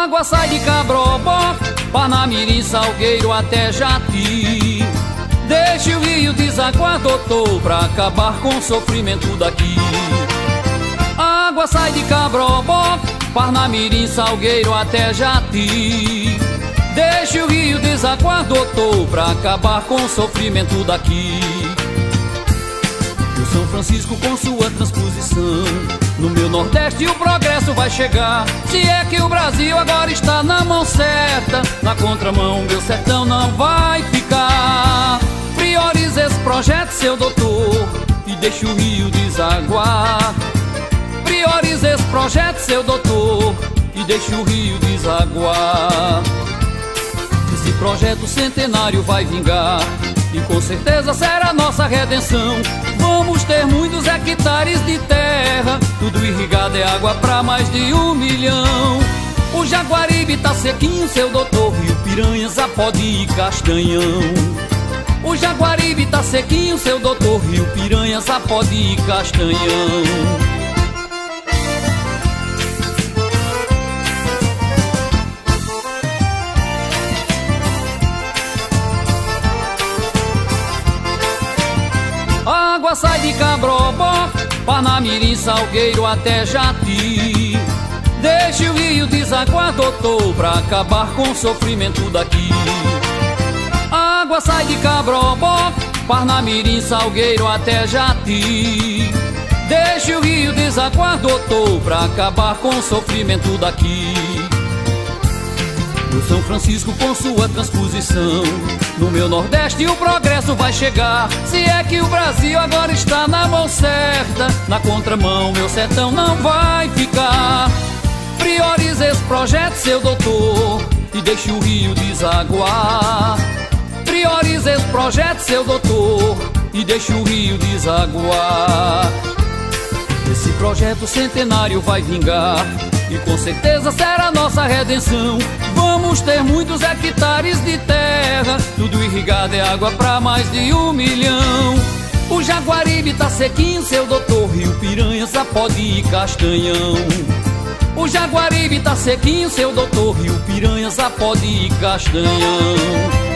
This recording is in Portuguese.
água sai de Cabrobó, Parnamirim, Salgueiro até Jati. Deixe o rio desaguar, doutor, pra acabar com o sofrimento daqui. A água sai de Cabrobó, Parnamirim, Salgueiro até Jati. Deixe o rio desaguar, doutor, pra acabar com o sofrimento daqui. O São Francisco com sua transposição, no meu Nordeste o progresso vai chegar. Se é que o Brasil agora está na mão certa, na contramão meu sertão não vai ficar. Priorize esse projeto, seu doutor, e deixe o rio desaguar. Priorize esse projeto, seu doutor, e deixe o rio desaguar. Esse projeto centenário vai vingar, e com certeza será nossa redenção. Vamos ter muitos hectares de terra, tudo irrigado é água pra mais de 1 milhão. O Jaguaribe tá sequinho, seu doutor, Rio Piranhas, Apodi e Castanhão. O Jaguaribe tá sequinho, seu doutor, Rio Piranhas, Apodi e Castanhão. A água sai de Cabrobó, Parnamirim, Salgueiro até Jati. Deixe o rio desaguar, doutor, pra acabar com o sofrimento daqui. A água sai de Cabrobó, Parnamirim, Salgueiro até Jati. Deixe o rio desaguar, doutor, pra acabar com o sofrimento daqui. O São Francisco com sua transposição, no meu Nordeste o progresso vai chegar. Se é que o Brasil agora está na mão certa, na contramão meu sertão não vai ficar. Priorize esse projeto, seu doutor, e deixe o rio desaguar. Priorize esse projeto, seu doutor, e deixe o rio desaguar. Esse projeto centenário vai vingar, e com certeza será nossa redenção. Vamos ter muitos hectares de terra, tudo irrigado é água pra mais de 1 milhão. O Jaguaribe tá sequinho, seu doutor, Rio Piranhas, Apodi e Castanhão. O Jaguaribe tá sequinho, seu doutor, Rio Piranhas, Apodi e Castanhão.